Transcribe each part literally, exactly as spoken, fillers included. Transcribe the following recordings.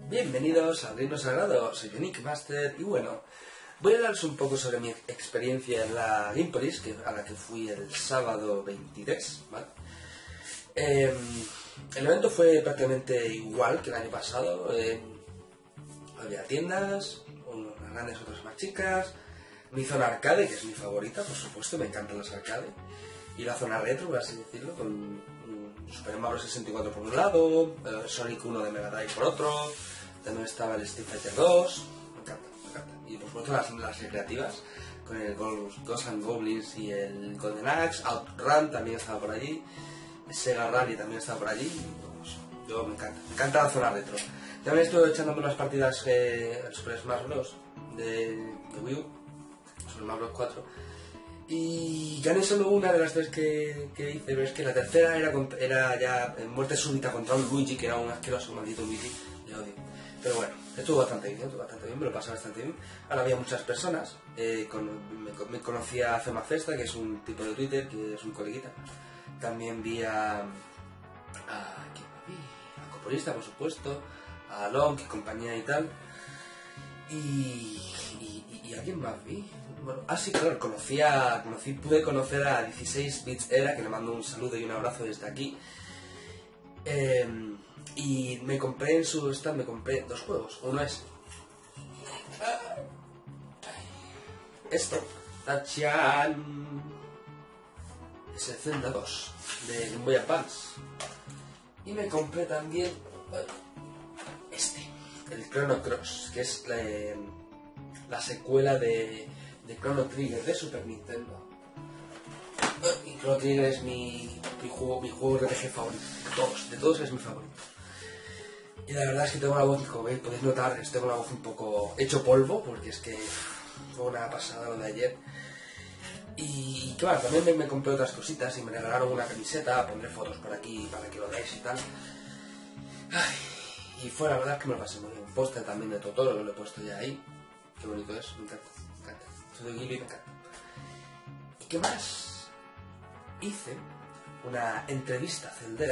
Bienvenidos al Reino Sagrado, soy Unique Master y bueno, voy a hablaros un poco sobre mi experiencia en la Gamepolis, que, a la que fui el sábado veintitrés, ¿vale? Eh, el evento fue prácticamente igual que el año pasado, eh, había tiendas, unas grandes, otras más chicas, mi zona arcade, que es mi favorita, por supuesto, me encantan las arcade, y la zona retro, por así decirlo, con Super Mario sesenta y cuatro por un lado, eh, Sonic uno de Mega Drive por otro, también estaba el Street Fighter dos, me encanta, me encanta. Y por supuesto las, las recreativas, con el Ghosts and Goblins y el Golden Axe, Outrun también estaba por allí, Sega Rally también estaba por allí, y, pues, yo me encanta, me encanta la zona retro. También estuve echándome unas partidas eh, al Super Smash Bros. De, de Wii U, Super Smash Bros. cuatro. Y gané solo una de las tres que, que hice, pero es que la tercera era, era ya en muerte súbita contra un Luigi, que era un asqueroso maldito Luigi, le odio. Pero bueno, estuvo bastante bien, estuvo bastante bien, me lo pasé bastante bien. Ahora había muchas personas, eh, con, me, me conocía a Fema Festa, que es un tipo de Twitter, que es un coleguita. También vi a... a ¿quién más vi? A Copolista, por supuesto, a Long, que compañía y tal. Y, y, y a quién más vi. Bueno, ah sí, claro, conocí a, conocí, pude conocer a dieciséis Bits Era, que le mando un saludo y un abrazo desde aquí. Eh, y me compré en su stand, me compré dos juegos. Uno es esto, Tachan, es el Zelda dos de Game Boy Advance. Y me compré también este, el Chrono Cross, que es la, la secuela de, de Chrono Trigger de Super Nintendo. Y Chrono Trigger es mi, mi juego, mi juego R P G favorito, de todos, de todos es mi favorito. Y la verdad es que tengo la voz, como veis, podéis notar, tengo la voz un poco hecho polvo, porque es que fue una pasada lo de ayer. Y claro, también me, me compré otras cositas y me regalaron una camiseta, pondré fotos por aquí para que lo veáis y tal. Ay, y fue la verdad que me lo pasé muy bien. Un póster también de Totoro, lo he puesto ya ahí. Qué bonito es, me encanta, me encanta. Soy de Ghibli y me encanta. ¿Y qué más? Hice una entrevista celdera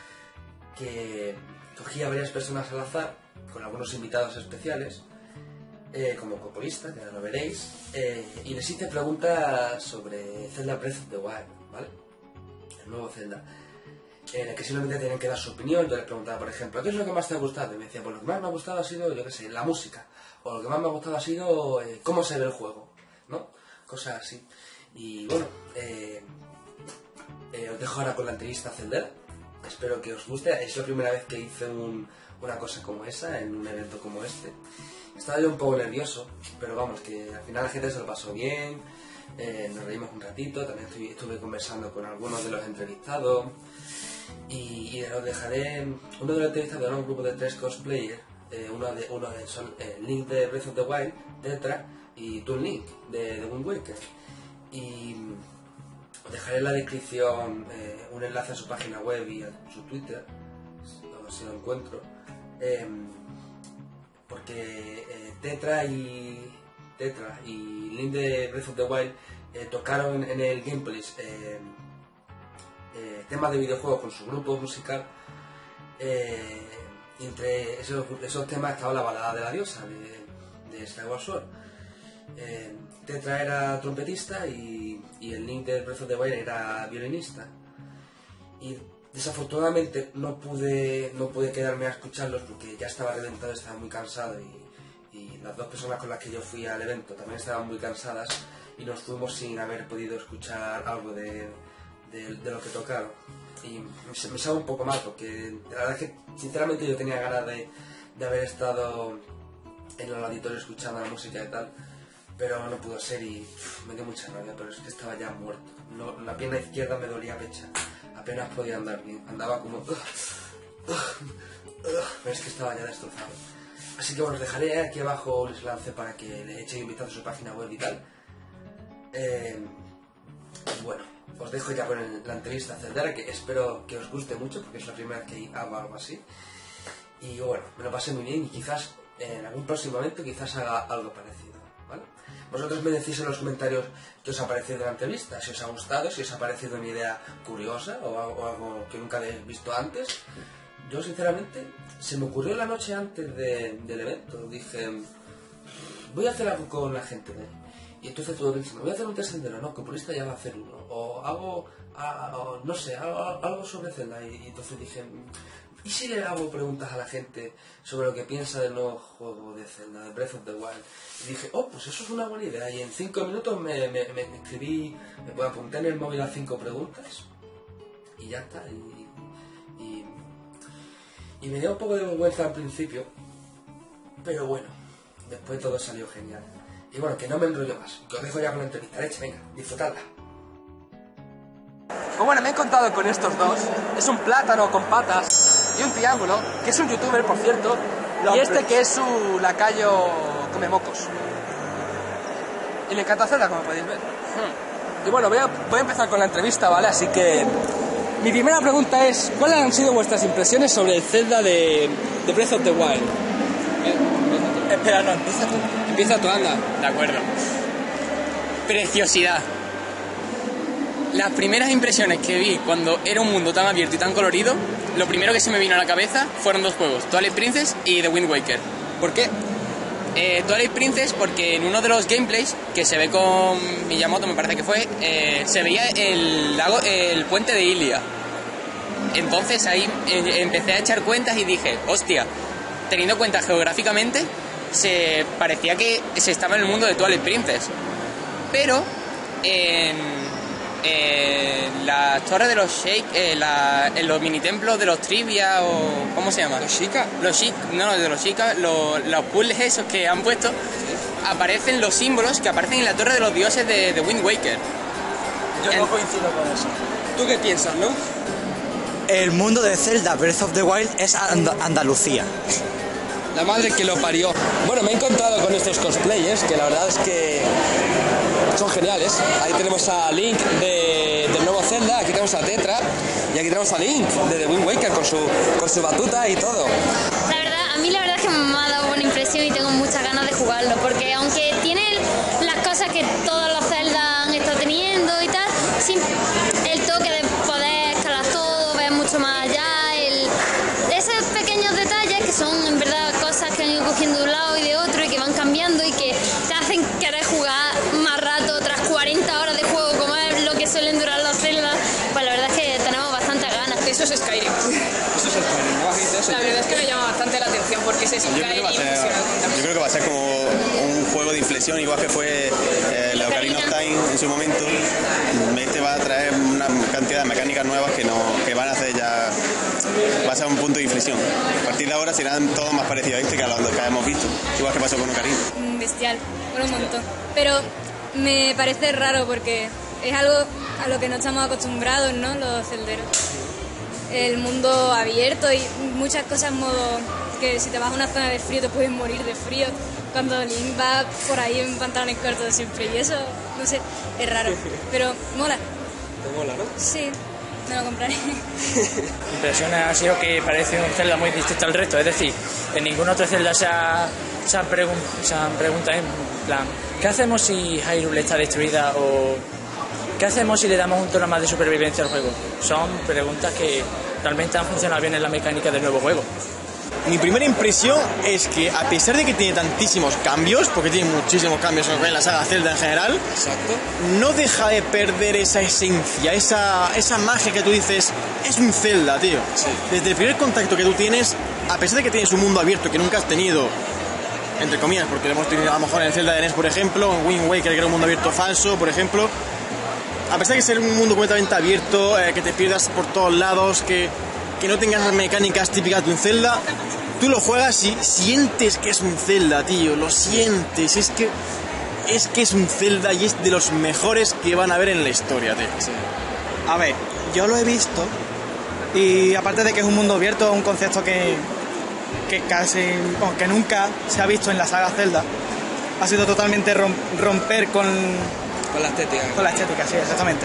que cogí a varias personas al azar, con algunos invitados especiales, eh, como Copolista, que ahora lo veréis, eh, y les hice preguntas sobre Zelda Breath of the Wild, ¿vale? El nuevo Zelda, en el que simplemente tenían que dar su opinión. Yo les preguntaba, por ejemplo, ¿qué es lo que más te ha gustado? Y me decían, pues lo que más me ha gustado ha sido, yo qué sé, la música, o lo que más me ha gustado ha sido eh, cómo se ve el juego, ¿no? Cosas así. Y bueno, eh, eh, os dejo ahora con la entrevista celdera. Espero que os guste. Es la primera vez que hice un, una cosa como esa en un evento como este. Estaba yo un poco nervioso, pero vamos, que al final la gente se lo pasó bien, eh, nos reímos un ratito, también estuve, estuve conversando con algunos de los entrevistados y, y os dejaré, uno de los entrevistados era un grupo de tres cosplayers, eh, uno de uno de son eh, Link de Breath of the Wild, Tetra y Toon Link de, de Wind Waker. Y os dejaré en la descripción eh, un enlace a su página web y a su Twitter, a ver si lo encuentro. Eh, porque eh, Tetra y Tetra y Link de Breath of the Wild eh, tocaron en el Gamepolis eh, eh, temas de videojuegos con su grupo musical, eh, y entre esos, esos temas estaba la balada de la diosa de, de Skyward Sword. Eh, Tetra era trompetista y, y el Link de Breath of the Wild era violinista. Y desafortunadamente no pude, no pude quedarme a escucharlos porque ya estaba reventado, estaba muy cansado y, y las dos personas con las que yo fui al evento también estaban muy cansadas y nos fuimos sin haber podido escuchar algo de, de, de lo que tocaron. Y me, me sabe un poco mal porque la verdad es que sinceramente yo tenía ganas de, de haber estado en el auditorio escuchando la música y tal, pero no pudo ser y uf, me dio mucha rabia, pero es que estaba ya muerto. No, la pierna izquierda me dolía pecha. Apenas podía andar bien, andaba como... Uh, uh, uh, pero es que estaba ya destrozado. Así que bueno, os dejaré aquí abajo el enlace para que le echéis un vistazo a su página web y tal. Eh, bueno, os dejo ya con el, la entrevista celdera, que espero que os guste mucho, porque es la primera vez que hago algo así. Y bueno, me lo pasé muy bien y quizás en algún próximo evento quizás haga algo parecido, ¿vale? Vosotros me decís en los comentarios qué os ha parecido de la entrevista, si os ha gustado, si os ha parecido una idea curiosa o algo, o algo que nunca habéis visto antes. yo sinceramente, se me ocurrió la noche antes de, del evento. Dije, voy a hacer algo con la gente de ahí. Y entonces estuve pensando, voy a hacer un test Sendero, no, que por esta ya va a hacer uno. O hago, a, o, no sé, algo, algo sobre Zelda. Y, y entonces dije, ¿y si le hago preguntas a la gente sobre lo que piensa del nuevo juego de Zelda, de Breath of the Wild? Y dije, oh, pues eso es una buena idea. Y en cinco minutos me, me, me escribí, me apunté en el móvil a cinco preguntas. Y ya está. Y, y, y me dio un poco de vergüenza al principio. Pero bueno, después todo salió genial. Y bueno, que no me enrollo más, que os dejo ya con la entrevista hecha, venga, disfrutadla. Pues bueno, me he encontrado con estos dos. Es un plátano con patas y un triángulo, que es un youtuber, por cierto, y este que es su lacayo come mocos. Y le encanta Zelda, como podéis ver. Y bueno, voy a, voy a empezar con la entrevista, ¿vale? Así que mi primera pregunta es, ¿cuáles han sido vuestras impresiones sobre el Zelda de, de Breath of the Wild? ¿Eh? Espera, no, empieza tú. Empieza tú, anda. De acuerdo. Preciosidad. Las primeras impresiones que vi cuando era un mundo tan abierto y tan colorido, lo primero que se me vino a la cabeza fueron dos juegos, Twilight Princess y The Wind Waker. ¿Por qué? Eh, Twilight Princess porque en uno de los gameplays que se ve con Miyamoto, me parece que fue, eh, se veía el lago, el puente de Ilia. Entonces ahí eh, empecé a echar cuentas y dije, hostia, teniendo en cuenta geográficamente, se parecía que se estaba en el mundo de Twilight Princess. Pero en, en las torres de los Shake, eh, la, en los mini templos de los Trivia, o ¿cómo se llama? ¿Los Sheikah? Los Sheikah, no, de los Sheikah, los, los puzzles esos que han puesto, aparecen los símbolos que aparecen en la torre de los dioses de, de Wind Waker. Yo no coincido con eso. ¿Tú qué piensas, no? El mundo de Zelda Breath of the Wild es And- Andalucía. La madre que lo parió. Bueno, me he encontrado con estos cosplayers que la verdad es que son geniales. Ahí tenemos a Link de, del nuevo Zelda, aquí tenemos a Tetra y aquí tenemos a Link de The Wind Waker con su, con su batuta y todo. La verdad, a mí la verdad es que me ha dado buena impresión y tengo muchas ganas de jugarlo, porque aunque tiene las cosas que todos los Zelda han estado teniendo y tal, sin el toque de poder escalar todo, ver mucho más allá, el, esos pequeños detalles que son en verdad cosas que han ido cogiendo de un lado y de otro y que van cambiando y que te hacen querer jugar más rato tras cuarenta horas de juego, como es lo que suelen durar los Zelda, pues la verdad es que tenemos bastantes ganas. Eso es Skyrim. Eso es el Skyrim, ¿no? Eso, La verdad es que me llama bastante la atención porque ese Yo creo, que va a ser, yo creo que va a ser como un juego de inflexión, igual que fue eh, el Ocarina of Time en su momento. Este va a traer una cantidad de mecánicas nuevas que, no, que van a hacer ya... Va a ser un punto de inflexión. A partir de ahora serán todos más parecidos a este que a los que hemos visto, igual que pasó con Ocarina. Bestial, por un montón. Pero me parece raro porque es algo a lo que no estamos acostumbrados, ¿no? Los celderos. El mundo abierto y muchas cosas en modo que si te vas a una zona de frío te puedes morir de frío. Cuando Link va por ahí en pantalones cortos siempre y eso, no sé, es raro. Pero mola. Te mola, ¿no? Sí, me lo compraré. Mi impresión ha sido que parece un Zelda muy distinto al resto, es decir, en ningún otro Zelda se, ha, se, han, pregun se han preguntado en plan, ¿qué hacemos si Hyrule está destruida? O ¿qué hacemos si le damos un tono más de supervivencia al juego? Son preguntas que realmente han funcionado bien en la mecánica del nuevo juego. Mi primera impresión es que a pesar de que tiene tantísimos cambios, porque tiene muchísimos cambios en la saga Zelda en general, exacto, no deja de perder esa esencia, esa, esa magia que tú dices, es un Zelda, tío. Sí. Desde el primer contacto que tú tienes, a pesar de que tienes un mundo abierto que nunca has tenido, entre comillas, porque lo hemos tenido a lo mejor en el Zelda de N E S, por ejemplo, en Wind Waker, que era un mundo abierto falso, por ejemplo, a pesar de que ser un mundo completamente abierto, eh, que te pierdas por todos lados, que, que no tengas las mecánicas típicas de un Zelda, tú lo juegas y sientes que es un Zelda, tío, lo sientes, es que es que es un Zelda y es de los mejores que van a ver en la historia, tío. Sí. A ver, yo lo he visto y aparte de que es un mundo abierto, un concepto que, que casi, bueno, que nunca se ha visto en la saga Zelda, ha sido totalmente romper con... Con la estética. Con la estética, sí, exactamente.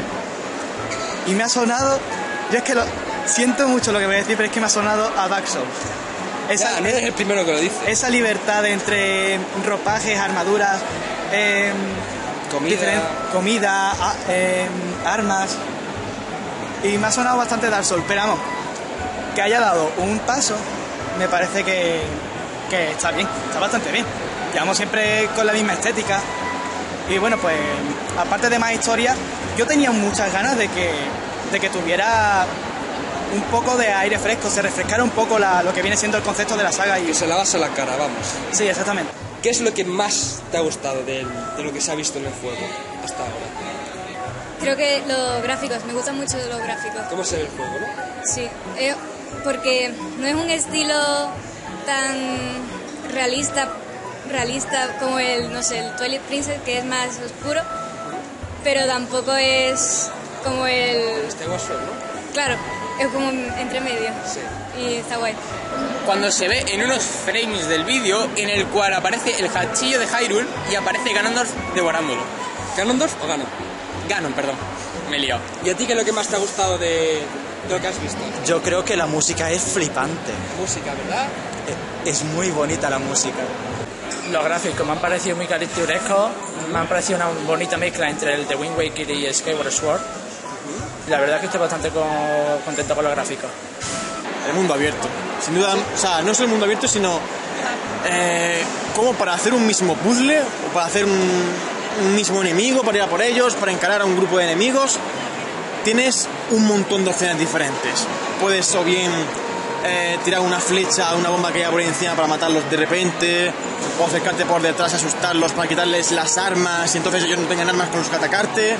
Y me ha sonado, yo es que lo, siento mucho lo que voy a decir, pero es que me ha sonado a Dark Souls. Esa, ya, no eres el primero que lo dice. Esa libertad entre ropajes, armaduras, eh, comida, comida a, eh, armas. Y me ha sonado bastante Dark Souls, pero vamos, que haya dado un paso, me parece que, que está bien, está bastante bien. Llevamos siempre con la misma estética y bueno, pues aparte de más historia, yo tenía muchas ganas de que, de que tuviera un poco de aire fresco, se refrescara un poco la, lo que viene siendo el concepto de la saga. Y que se lavase la cara, vamos. Sí, exactamente. ¿Qué es lo que más te ha gustado de, de lo que se ha visto en el juego hasta ahora? Creo que los gráficos, me gustan mucho los gráficos. ¿Cómo se ve el juego, no? Sí, eh, porque no es un estilo tan realista, realista como el, no sé, el Twilight Princess, que es más oscuro, pero tampoco es como el... Este Sword, ¿no? Claro, es como entre medio. Sí. Y está guay. Cuando se ve en unos frames del vídeo en el cual aparece el hachillo de Hyrule y aparece Ganondorf devorándolo. ¿Ganondorf o Ganon? Ganon, perdón. Me he liado. ¿Y a ti qué es lo que más te ha gustado de, de lo que has visto? Yo creo que la música es flipante. Música, ¿verdad? Es muy bonita la música. Los gráficos me han parecido muy caricaturescos, me han parecido una bonita mezcla entre el de Wind Waker y Skyward Sword. La verdad es que estoy bastante con, contento con los gráficos. El mundo abierto. Sin duda, o sea, no solo el mundo abierto, sino eh, como para hacer un mismo puzzle, o para hacer un, un mismo enemigo, para ir a por ellos, para encarar a un grupo de enemigos, tienes un montón de opciones diferentes. Puedes o bien eh, tirar una flecha, una bomba que haya por encima para matarlos de repente, o acercarte por detrás, asustarlos para quitarles las armas y entonces ellos no tengan armas con los que atacarte.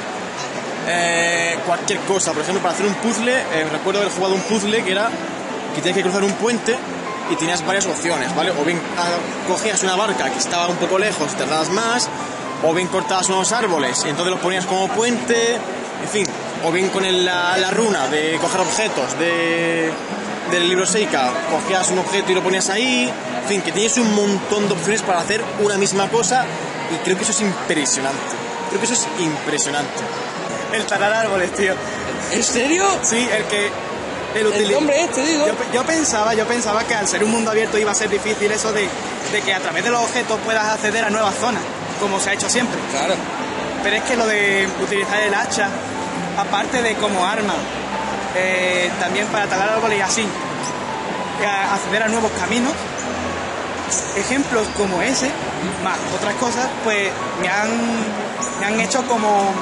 Eh, cualquier cosa, por ejemplo, para hacer un puzzle, eh, recuerdo haber jugado un puzzle que era que tenías que cruzar un puente y tenías varias opciones, ¿vale? O bien a, cogías una barca que estaba un poco lejos, tardabas más, o bien cortabas unos árboles y entonces los ponías como puente, en fin, o bien con el, la, la runa de coger objetos de, del libro Seika, cogías un objeto y lo ponías ahí, en fin, que tienes un montón de opciones para hacer una misma cosa y creo que eso es impresionante, creo que eso es impresionante. El talar árboles, tío. ¿En serio? Sí, el que... El, el hombre este, digo. Yo, yo pensaba, yo pensaba que al ser un mundo abierto iba a ser difícil eso de, de que a través de los objetos puedas acceder a nuevas zonas, como se ha hecho siempre. Claro. Pero es que lo de utilizar el hacha, aparte de como arma, eh, también para talar árboles y así, eh, acceder a nuevos caminos, ejemplos como ese, más otras cosas, pues me han, me han hecho como,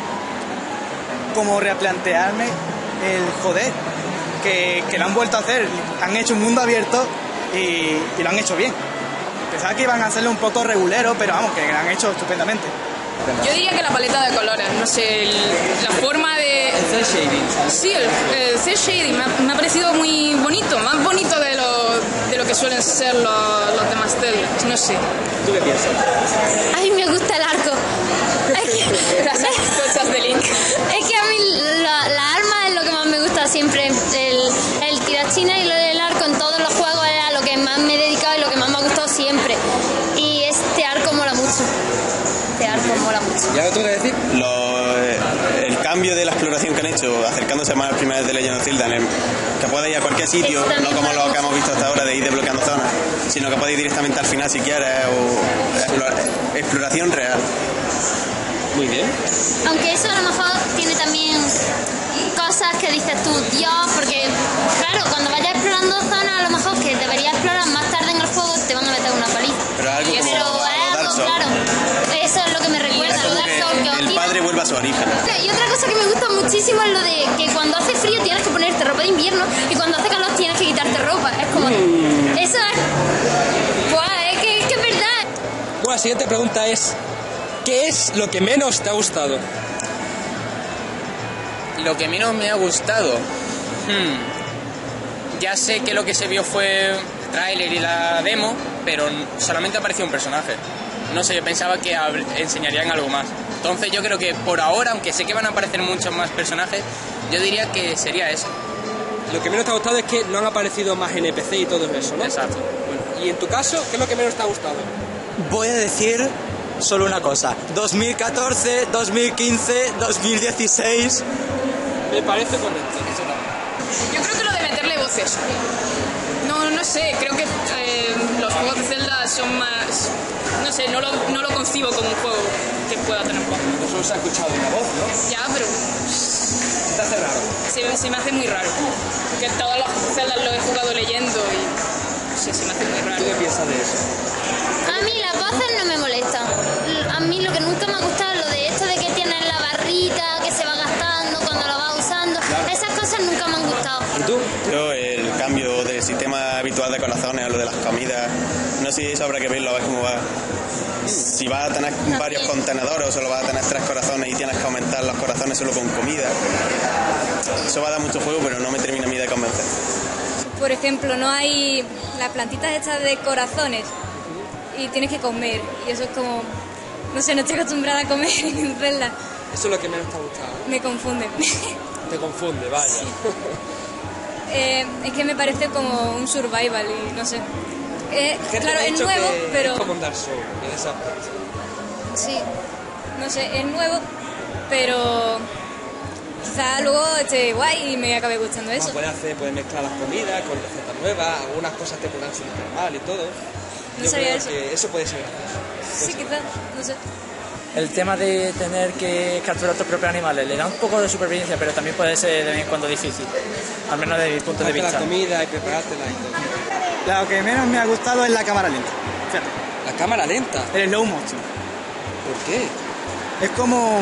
como replantearme el joder. Que, que lo han vuelto a hacer, han hecho un mundo abierto y, y lo han hecho bien. Pensaba que iban a hacerlo un poco regulero, pero vamos, que lo han hecho estupendamente. Yo diría que la paleta de colores, no sé, el, la forma de... El cel shading. Sí, el, el cel shading me ha, me ha parecido muy bonito, más bonito de lo, de lo que suelen ser los, los demás Zeldas, no sé. ¿Tú qué piensas? A mí me gusta el arco. Es que, Las cosas de Link. es que a mí la, la arma es lo que más me gusta siempre. El, el tirachina y lo del arco en todos los juegos es a lo que más me he dedicado y lo que más me ha gustado siempre. Y este arco mola mucho. Este arco mola mucho. ¿Y ahora tú qué decir? Lo, el cambio de la exploración que han hecho, acercándose más a las primeras de Legend of Zelda, en el, que pueda ir a cualquier sitio, no como lo que hemos visto hasta ahora de ir desbloqueando zonas, sino que puede ir directamente al final si quieres, o explora, exploración real. Muy bien. Aunque eso a lo mejor tiene también cosas que dices tú, Dios, porque claro, cuando vayas explorando zonas, a lo mejor que deberías explorar más tarde en el juego, te van a meter una paliza. Pero algo como Pero a es Dark algo, Souls. claro, eso es lo que me recuerda, Es lo como Dark que Souls, que os el tira- padre vuelve a su origen. Y otra cosa que me gusta muchísimo es lo de que cuando hace frío tienes que ponerte ropa de invierno y cuando hace calor tienes que quitarte ropa. Es como... Mm. Eso es... Pues es que, es que es verdad. Bueno, la siguiente pregunta es, ¿qué es lo que menos te ha gustado? Lo que menos me ha gustado. Hmm. Ya sé que lo que se vio fue el tráiler y la demo, pero solamente apareció un personaje. No sé, yo pensaba que hab- enseñarían algo más. Entonces yo creo que por ahora, aunque sé que van a aparecer muchos más personajes, yo diría que sería eso. Lo que menos te ha gustado es que no han aparecido más N P C y todo eso, ¿no? Exacto. Bueno, y en tu caso, ¿qué es lo que menos te ha gustado? Voy a decir solo una cosa. dos mil catorce, dos mil quince, dos mil dieciséis... Me parece correcto. Yo creo que lo de meterle voces. No, no sé, creo que eh, los juegos de Zelda son más... No sé, no lo, no lo concibo como un juego que pueda tener voz. No solo se ha escuchado una voz, ¿no? Ya, pero... te hace raro? Se, me- se me hace muy raro. Porque todos los Zelda los he jugado leyendo y no sé, se me hace muy raro. ¿Tú qué piensas de eso? A mí las voces no me molestan. A mí lo que nunca me ha gustado es lo de esto de que tienes la barrita, que se va gastando cuando la vas usando. Esas cosas nunca me han gustado. ¿Y tú? Yo el cambio del sistema habitual de corazones a lo de las comidas, no sé si eso habrá que verlo, a ver cómo va. Si vas a tener varios contenedores o solo vas a tener tres corazones y tienes que aumentar los corazones solo con comida. Eso va a dar mucho juego, pero no me termina a mí de convencer. Por ejemplo, no hay las plantitas estas de corazones y tienes que comer. Y eso es como, no sé, no estoy acostumbrada a comer en Zelda. Eso es lo que menos te ha gustado. Me confunden. Te confunde, vaya. Sí. Eh, es que me parece como un survival y no sé. Eh, Gente claro, me ha es dicho nuevo, que pero... es como un Dark Souls, en ese aspecto. Sí, no sé, es nuevo, pero quizá luego esté guay y me acabe gustando eso. Ah, puedes hacer, puedes mezclar las comidas con recetas nuevas, algunas cosas te podrán salir mal y todo. No Yo sabía creo eso. que eso puede ser gracioso. Sí, quizá, no sé. El tema de tener que capturar tus propios animales le da un poco de supervivencia, pero también puede ser de vez en cuando difícil, al menos desde mi punto de Hacerte vista. la comida y preparártela y todo. Lo que menos me ha gustado es la cámara lenta. Fíjate, La cámara lenta. el slow motion. ¿Por qué? Es como...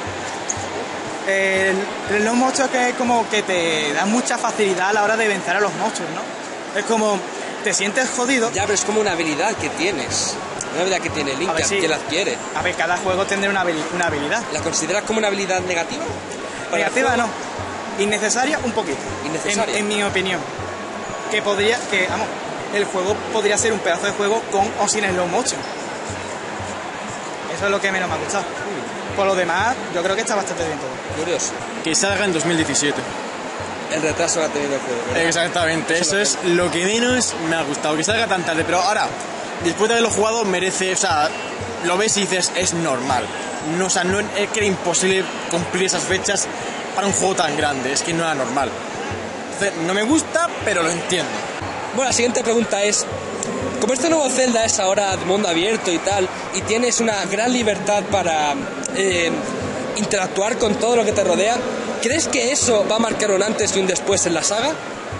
El, el slow motion es que es como que te da mucha facilidad a la hora de vencer a los monstruos, ¿no? Es como... Te sientes jodido. Ya, pero es como una habilidad que tienes. Una habilidad que tiene Link, A ver, sí. que la adquiere. A ver, cada juego tendrá una, habili- una habilidad. ¿La consideras como una habilidad negativa? ¿Para el Negativa juego? no. Innecesaria un poquito. Innecesaria. En, en mi opinión. Que podría, que vamos, el juego podría ser un pedazo de juego con o sin slow motion. Eso es lo que menos me ha gustado. Por lo demás, yo creo que está bastante bien todo. Curioso. Que salga en dos mil diecisiete. El retraso que ha tenido el juego, ¿verdad? Exactamente, eso es lo que menos me ha gustado, que salga tan tarde. Pero ahora, después de haberlo jugado, merece, o sea, lo ves y dices, es normal. No, o sea, no, es que era imposible cumplir esas fechas para un juego tan grande, es que no era normal. Entonces, no me gusta, pero lo entiendo. Bueno, la siguiente pregunta es, como este nuevo Zelda es ahora de mundo abierto y tal, y tienes una gran libertad para eh, interactuar con todo lo que te rodea, ¿crees que eso va a marcar un antes y un después en la saga?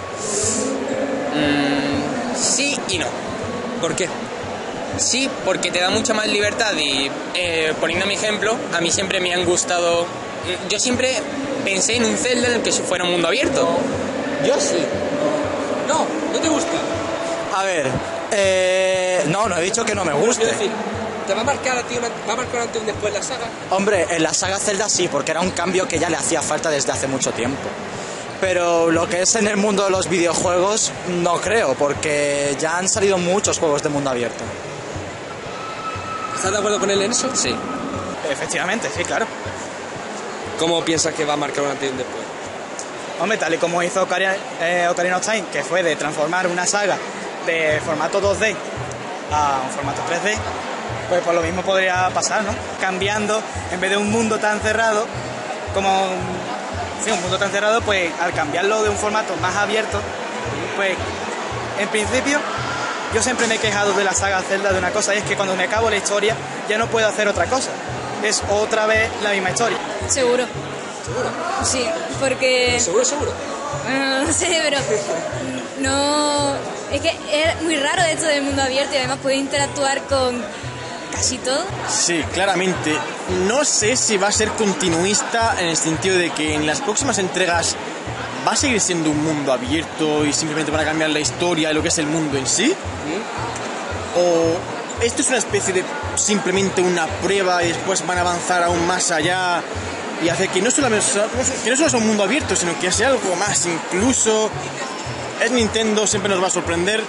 Mm, sí y no. ¿Por qué? Sí, porque te da mucha más libertad y, eh, poniendo mi ejemplo, a mí siempre me han gustado... Yo siempre pensé en un Zelda en el que fuera un mundo abierto. Yo sí. No, ¿no te gusta? A ver, eh, no, no he dicho que no me guste. Quiero decir, ¿te va a marcar a ti una, va a marcar un antes y un después la saga? Hombre, en la saga Zelda sí, porque era un cambio que ya le hacía falta desde hace mucho tiempo. Pero lo que es en el mundo de los videojuegos, no creo, porque ya han salido muchos juegos de mundo abierto. ¿Estás de acuerdo con él en eso? Sí. Efectivamente, sí, claro. ¿Cómo piensas que va a marcar un antes y un después? Hombre, tal y como hizo Ocarina, eh, Ocarina of Time, que fue de transformar una saga de formato dos D a un formato tres D, pues por lo mismo podría pasar, ¿no? Cambiando, en vez de un mundo tan cerrado, como un, sí, un mundo tan cerrado, pues al cambiarlo de un formato más abierto, pues en principio yo siempre me he quejado de la saga Zelda de una cosa, y es que cuando me acabo la historia ya no puedo hacer otra cosa. Es otra vez la misma historia. Seguro. ¿Seguro? Sí, porque... ¿Seguro, seguro? Bueno, no sé, pero no... Es que es muy raro esto del mundo abierto y además puedes interactuar con casi todo. Sí, claramente. No sé si va a ser continuista en el sentido de que en las próximas entregas va a seguir siendo un mundo abierto y simplemente van a cambiar la historia y lo que es el mundo en sí. ¿Mm? O esto es una especie de simplemente una prueba y después van a avanzar aún más allá y hacer que no solamente que no solo sea un mundo abierto, sino que sea algo más incluso. Es Nintendo, siempre nos va a sorprender.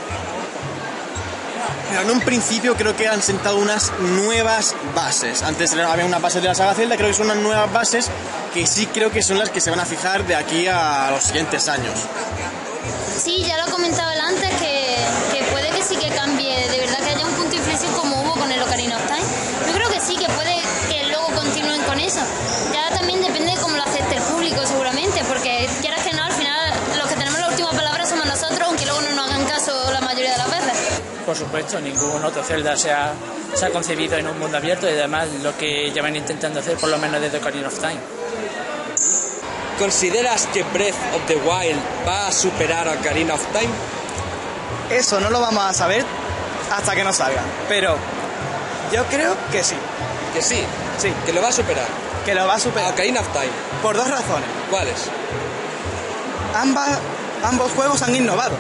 Pero en un principio creo que han sentado unas nuevas bases. Antes había unas bases de la saga Zelda, creo que son unas nuevas bases que sí creo que son las que se van a fijar de aquí a los siguientes años. Sí, ya lo he comentado él antes, que, que puede que sí que cambie, de verdad que haya un punto de inflexión como hubo con el Ocarina of Time. Yo creo que sí, que puede que luego continúen con eso. Ya también depende de cómo lo acepte el público, seguramente, porque quieras que no, al final los que tenemos la última palabra somos nosotros, aunque luego no nos hagan caso la mayoría de las veces. Por supuesto, ningún otro Zelda se ha, se ha concebido en un mundo abierto y además lo que ya van intentando hacer por lo menos desde Ocarina of Time. ¿consideras que Breath of the Wild va a superar a Ocarina of Time? Eso no lo vamos a saber hasta que no salga, pero yo creo que sí. Que sí, Sí, que lo va a superar. que lo va a A superar. Ocarina of Time. Por dos razones. ¿Cuáles? Ambas, ambos juegos han innovado.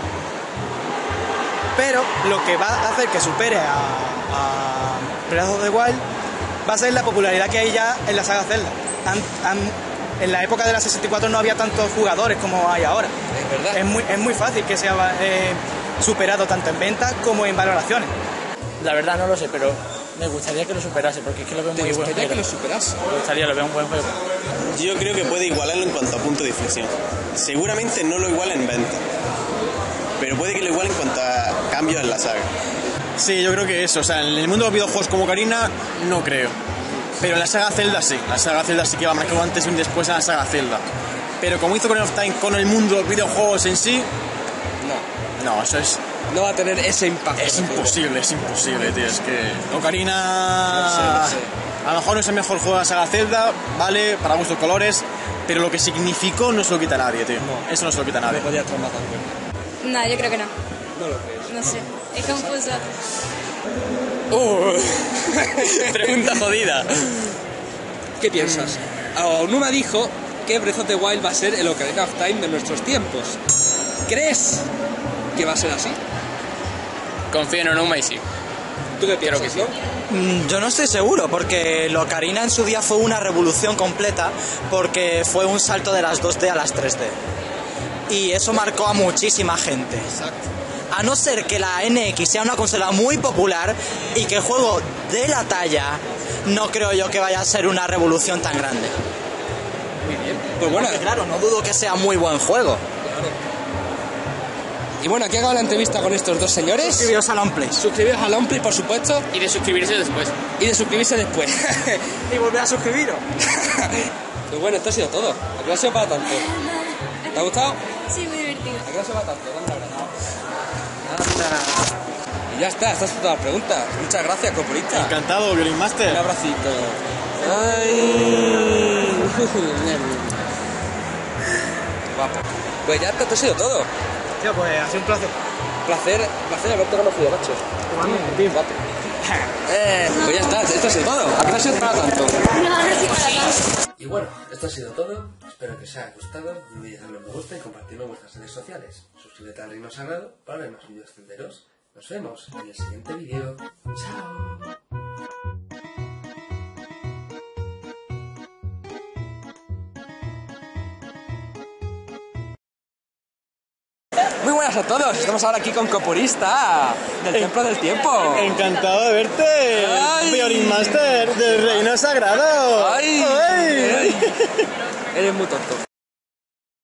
Pero lo que va a hacer que supere a, a Breath of the Wild va a ser la popularidad que hay ya en la saga Zelda. Han- han- en la época de la sesenta y cuatro no había tantos jugadores como hay ahora. Es verdad. Es muy, es muy fácil que sea eh, superado tanto en ventas como en valoraciones. La verdad no lo sé, pero me gustaría que lo superase, porque es que lo veo ¿Te muy buen gustaría juego. que lo superase? Me gustaría, lo veo un buen juego. Yo creo que puede igualarlo en cuanto a punto de inflexión. Seguramente no lo iguala en venta, pero puede que lo iguale en cuanto a cambios en la saga. Sí, yo creo que eso. O sea, en el mundo de los videojuegos como Ocarina, no creo. Pero en la saga Zelda sí. La saga Zelda sí que va a marcar un antes y un después en la saga Zelda. Pero como hizo Ocarina of Time con el mundo de los videojuegos en sí, No. no, eso es, No va a tener ese impacto. es imposible, es imposible, tío. Es que Ocarina No sé, no sé. a lo mejor no es el mejor juego de la saga Zelda, vale, para gustos colores, pero lo que significó no se lo quita nadie, tío. Eso no se lo quita No nadie. podía estar más de acuerdo. No, yo creo que no. No lo crees. No sé. Es confuso. Uh, pregunta jodida. ¿Qué piensas? Aonuma dijo que Breath of the Wild va a ser el Ocarina of Time de nuestros tiempos. ¿Crees que va a ser así? Confío en Onuma y sí. ¿Tú qué piensas? que sí. ¿no? Mm, Yo no estoy seguro, porque el Ocarina en su día fue una revolución completa, porque fue un salto de las dos D a las tres D. Y eso marcó a muchísima gente. A no ser que la N X sea una consola muy popular y que el juego de la talla, no creo yo que vaya a ser una revolución tan grande. Muy bien. Pues bueno, Porque, claro, no dudo que sea muy buen juego. y bueno, aquí acaba la entrevista con estos dos señores. Suscribiros a Longplay. Suscribiros a Longplay, por supuesto, Y de suscribirse después. y de suscribirse después. Y volver a suscribiros. Pues bueno, esto ha sido todo. ¿A qué no ha sido para tanto? ¿Te ha gustado? Sí, muy divertido. ¿A qué no ha sido para tanto? Dame un abrazo. Y ya está, estas son todas las preguntas. Muchas gracias, Corporista. Encantado, Violin Un Master. abracito. Ay. Guapo. Pues ya está, esto ha sido todo. Tío, pues ha sido un placer. Placer, placer haberte conocido, macho. Igualmente, tío. Guapo. Eh, pues ya está, esto ha sido todo. ¿A qué no ha sido para tanto? No, no sí para tanto. Y bueno, esto ha sido todo. Espero que os haya gustado. No olvidéis darle un me gusta y compartirlo en vuestras redes sociales. Suscríbete al Reino Sagrado para ver más vídeos celderos. Nos vemos en el siguiente vídeo. Chao. Muy buenas a todos, estamos ahora aquí con Corporista del Templo del Tiempo. Encantado de verte, Ay. Violin Master del Reino Sagrado. Ay. Ay. Eres muy tonto.